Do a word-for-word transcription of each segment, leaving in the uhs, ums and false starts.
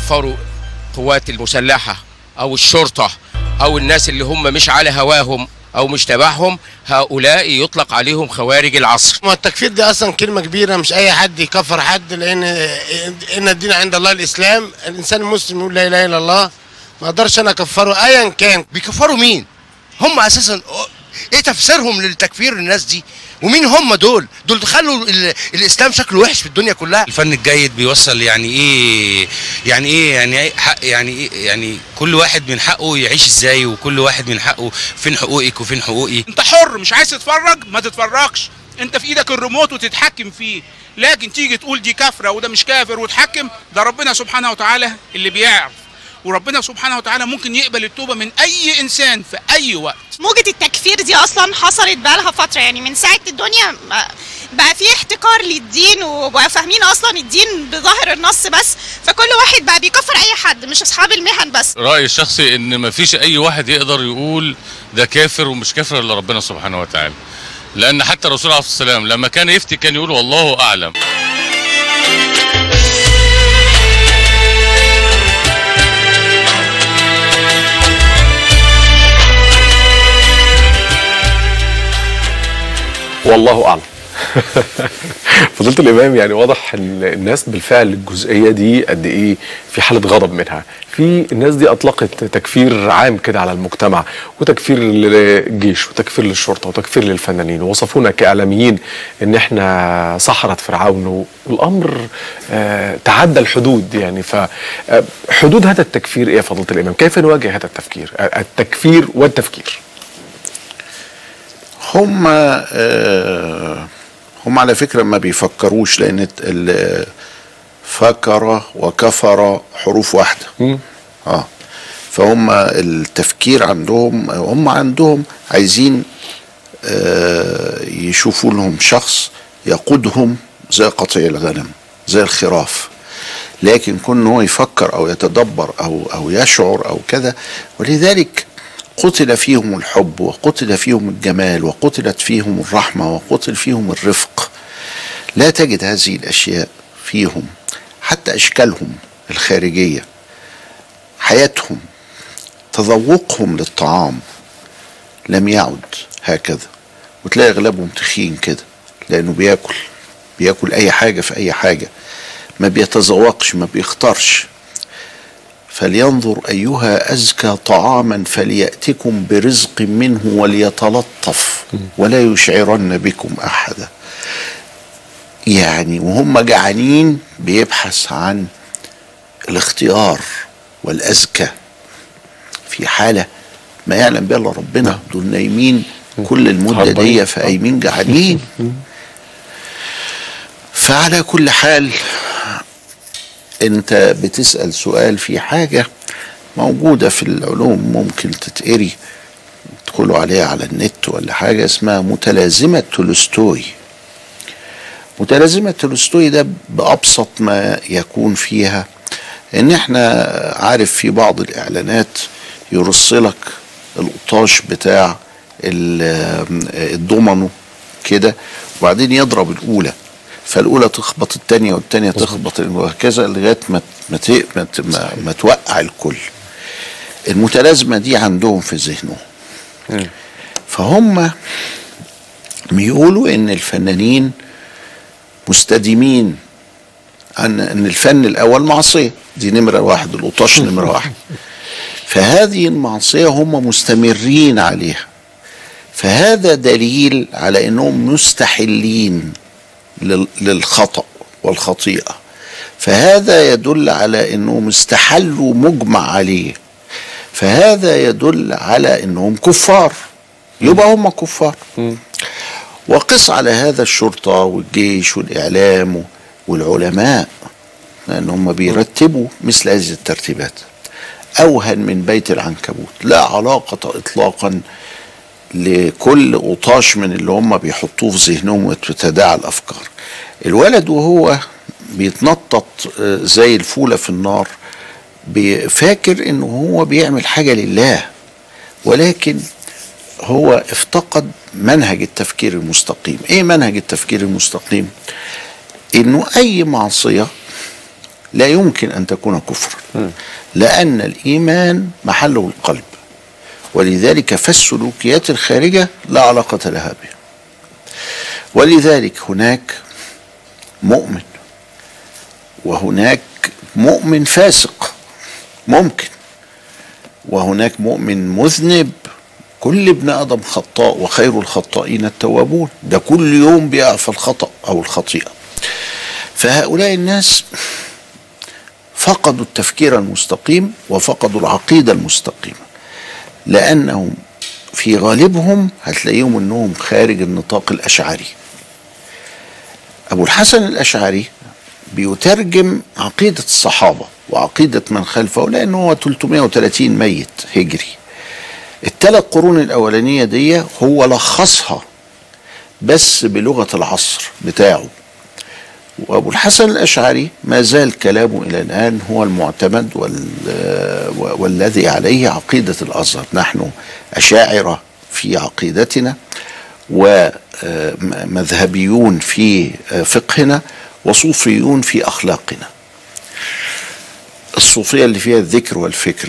يكفروا القوات المسلحة أو الشرطة أو الناس اللي هم مش على هواهم أو مش تبعهم، هؤلاء يطلق عليهم خوارج العصر. ما التكفير دي أصلا كلمة كبيرة، مش أي حد يكفر حد، لأن إن الدين عند الله الإسلام. الإنسان المسلم يقول لا إله إلا الله، ما أقدرش أنا أكفره أيا كان. بيكفروا مين؟ هم أساسا إيه تفسيرهم للتكفير الناس دي؟ ومين هم دول؟ دول خلوا الاسلام شكله وحش في الدنيا كلها. الفن الجيد بيوصل يعني ايه يعني ايه يعني ايه حق يعني ايه يعني كل واحد من حقه يعيش ازاي، وكل واحد من حقه فين حقوقك وفين حقوقي. انت حر، مش عايز تتفرج ما تتفرجش، انت في ايدك الريموت وتتحكم فيه، لكن تيجي تقول دي كافره وده مش كافر وتحكم، ده ربنا سبحانه وتعالى اللي بيعرف، وربنا سبحانه وتعالى ممكن يقبل التوبه من اي انسان في اي وقت. موجة التكفير دي اصلا حصلت بقالها فتره، يعني من ساعه الدنيا بقى في احتكار للدين، وبقى فاهمين اصلا الدين بظاهر النص بس، فكل واحد بقى بيكفر اي حد، مش اصحاب المهن بس. رايي الشخصي ان مفيش اي واحد يقدر يقول ده كافر ومش كافر الا ربنا سبحانه وتعالى، لان حتى الرسول عليه الصلاه والسلام لما كان يفتي كان يقول والله اعلم. والله اعلم. فضيلة الامام، يعني واضح ان الناس بالفعل الجزئيه دي قد ايه في حاله غضب منها. في الناس دي اطلقت تكفير عام كده على المجتمع، وتكفير للجيش وتكفير للشرطه وتكفير للفنانين، ووصفونا كاعلاميين ان احنا سحره فرعون، والامر آه تعدى الحدود. يعني فحدود هذا التكفير ايه يا فضيلة الامام؟ كيف نواجه هذا التفكير التكفير والتفكير؟ هم آه هم على فكرة ما بيفكروش، لأن فكر وكفر حروف واحدة. م. اه فهم التفكير عندهم، هم عندهم عايزين آه يشوفوا لهم شخص يقودهم زي قطيع الغنم، زي الخراف، لكن كون هو يفكر أو يتدبر أو أو يشعر أو كذا. ولذلك قتل فيهم الحب، وقتل فيهم الجمال، وقتلت فيهم الرحمة، وقتل فيهم الرفق. لا تجد هذه الأشياء فيهم، حتى أشكالهم الخارجية، حياتهم، تذوقهم للطعام لم يعد هكذا. وتلاقي أغلبهم تخين كده، لأنه بياكل بياكل أي حاجة في أي حاجة، ما بيتذوقش، ما بيختارش. فلينظر أيها أزكى طعاما فليأتكم برزق منه وليتلطف ولا يشعرن بكم أحدا. يعني وهم جعانين بيبحث عن الاختيار والأزكى في حالة ما يعلم بها إلا ربنا. دول نايمين كل المدة دي، فقايمين جعانين. فعلى كل حال انت بتسأل سؤال في حاجة موجودة في العلوم، ممكن تتقري تدخلوا عليها على النت ولا حاجة، اسمها متلازمة تولستوي. متلازمة تولستوي ده بأبسط ما يكون فيها ان احنا عارف في بعض الاعلانات يرسلك القطاش بتاع الضمنه كده، وبعدين يضرب الاولى، فالاولى تخبط الثانيه والثانيه تخبط وهكذا لغايه ما ما ما, ما توقع الكل. المتلازمه دي عندهم في ذهنهم. فهم بيقولوا ان الفنانين مستديمين ان ان الفن الاول معصيه، دي نمره واحد، القطاش نمره واحد. فهذه المعصيه هم مستمرين عليها، فهذا دليل على انهم مستحلين للخطأ والخطيئة. فهذا يدل على انهم استحلوا مجمع عليه، فهذا يدل على انهم كفار، يبقى هم كفار. وقس على هذا الشرطة والجيش والإعلام والعلماء، لأن هم بيرتبوا مثل هذه الترتيبات. أوهن من بيت العنكبوت، لا علاقة إطلاقا لكل قطاش من اللي هم بيحطوه في ذهنهم وتتداعى الافكار. الولد وهو بيتنطط زي الفوله في النار بيفكر انه هو بيعمل حاجه لله، ولكن هو افتقد منهج التفكير المستقيم. ايه منهج التفكير المستقيم؟ انه اي معصيه لا يمكن أن تكون كفرا، لأن الإيمان محله القلب، ولذلك فالسلوكيات الخارجة لا علاقة لها بها. ولذلك هناك مؤمن وهناك مؤمن فاسق ممكن، وهناك مؤمن مذنب. كل ابن آدم خطاء وخير الخطائين التوابون، ده كل يوم بيقع في الخطأ أو الخطيئة. فهؤلاء الناس فقدوا التفكير المستقيم وفقدوا العقيدة المستقيمة، لأنهم في غالبهم هتلاقيهم أنهم خارج النطاق الأشعري. أبو الحسن الأشعري بيترجم عقيدة الصحابة وعقيدة من خلفه، لأنه هو ثلاثمائة وثلاثين ميت هجري. الثلاث قرون الأولانية دي هو لخصها بس بلغة العصر بتاعه. وأبو الحسن الأشعري ما زال كلامه إلى الآن هو المعتمد والذي عليه عقيدة الأزهر. نحن أشاعرة في عقيدتنا ومذهبيون في فقهنا وصوفيون في أخلاقنا. الصوفية اللي فيها الذكر والفكر،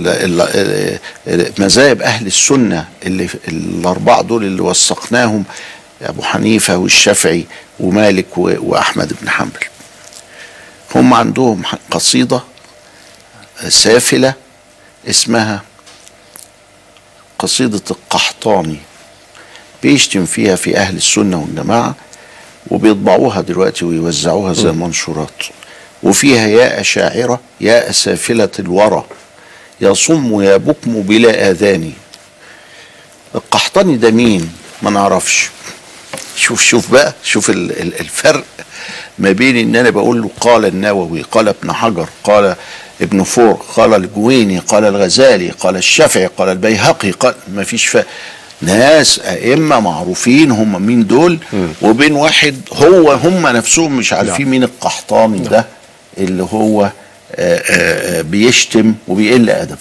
مذاهب أهل السنة اللي الأربعة دول اللي وثقناهم، أبو حنيفة والشافعي ومالك وأحمد بن حنبل، هم عندهم قصيدة سافلة اسمها قصيدة القحطاني، بيشتم فيها في أهل السنة والجماعة، وبيطبعوها دلوقتي ويوزعوها زي المنشورات، وفيها يا أشاعرة يا أسافلة الورى، يا صم يا بكم بلا آذان. القحطاني ده مين؟ ما نعرفش. شوف شوف بقى، شوف الفرق ما بين ان انا بقول له قال النووي، قال ابن حجر، قال ابن فور، قال الجويني، قال الغزالي، قال الشافعي، قال البيهقي، قال ما فيش فرق. ناس ائمه معروفين هم مين دول، وبين واحد هو هم نفسهم مش عارفين مين القحطاني ده اللي هو آآ آآ بيشتم وبيقل ادب.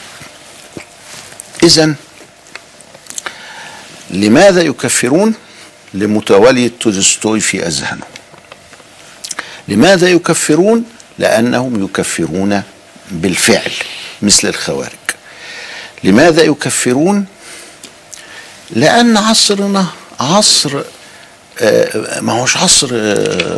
اذا لماذا يكفرون؟ لمتوالي تولستوي في أذهانهم. لماذا يكفرون؟ لأنهم يكفرون بالفعل مثل الخوارج. لماذا يكفرون؟ لأن عصرنا عصر ما هوش عصر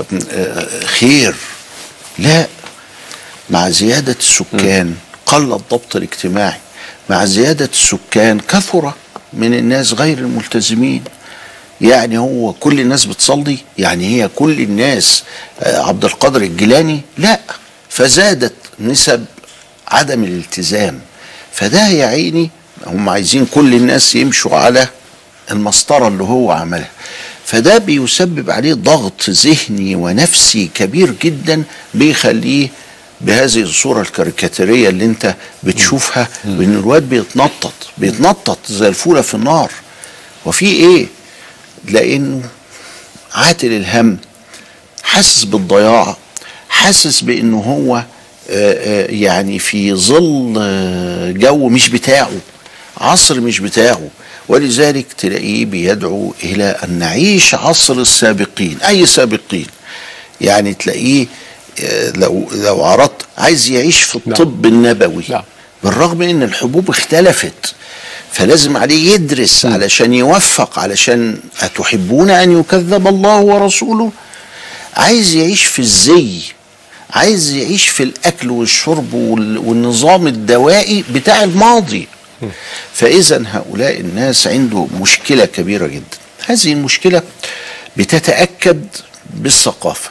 خير، لا. مع زيادة السكان قل الضبط الاجتماعي، مع زيادة السكان كثر من الناس غير الملتزمين. يعني هو كل الناس بتصلي؟ يعني هي كل الناس عبد القادر الجيلاني؟ لا، فزادت نسب عدم الالتزام. فده يا عيني هم عايزين كل الناس يمشوا على المسطرة اللي هو عملها، فده بيسبب عليه ضغط ذهني ونفسي كبير جدا، بيخليه بهذه الصورة الكاريكاتيرية اللي انت بتشوفها، بان الواد بيتنطط بيتنطط زي الفولة في النار. وفي ايه؟ لانه عاتل الهم، حاسس بالضياع، حاسس بانه هو يعني في ظل جو مش بتاعه، عصر مش بتاعه. ولذلك تلاقيه بيدعو الى ان نعيش عصر السابقين. اي سابقين؟ يعني تلاقيه لو لو عرضت عايز يعيش في الطب النبوي، بالرغم ان الحبوب اختلفت، فلازم عليه يدرس علشان يوفق، علشان أتحبون أن يكذب الله ورسوله. عايز يعيش في الزي، عايز يعيش في الأكل والشرب والنظام الدوائي بتاع الماضي. فإذا هؤلاء الناس عنده مشكلة كبيرة جدا. هذه المشكلة بتتأكد بالثقافة.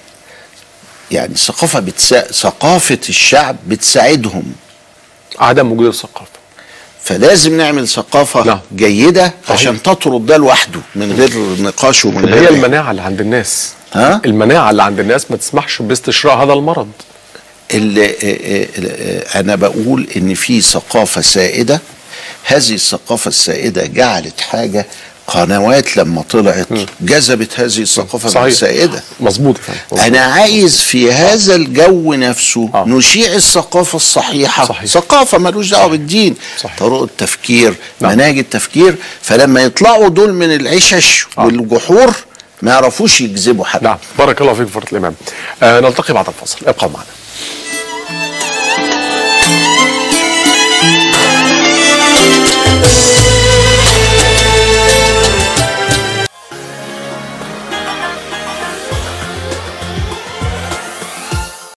يعني الثقافة بتسا... ثقافة الشعب بتساعدهم. عدم وجود الثقافة، فلازم نعمل ثقافة لا. جيدة عشان تطرد ده لوحده من غير نقاش ومن غير هي المناعة اللي عند الناس. ها؟ المناعة اللي عند الناس ما تسمحش باستشراء هذا المرض. اللي أنا بقول إن في ثقافة سائدة. هذه الثقافة السائدة جعلت حاجة، قنوات لما طلعت جذبت هذه الثقافة السائدة. مظبوط. أنا عايز في هذا الجو نفسه آه. نشيع الثقافة الصحيحة. صحيح. ثقافة ملوش دعوة بالدين، طرق التفكير، نعم. مناهج التفكير. فلما يطلعوا دول من العشش آه. والجحور ما يعرفوش يجذبوا حد. نعم. بارك الله فيك فضيلة الإمام. آه نلتقي بعد الفاصل، ابقوا معنا.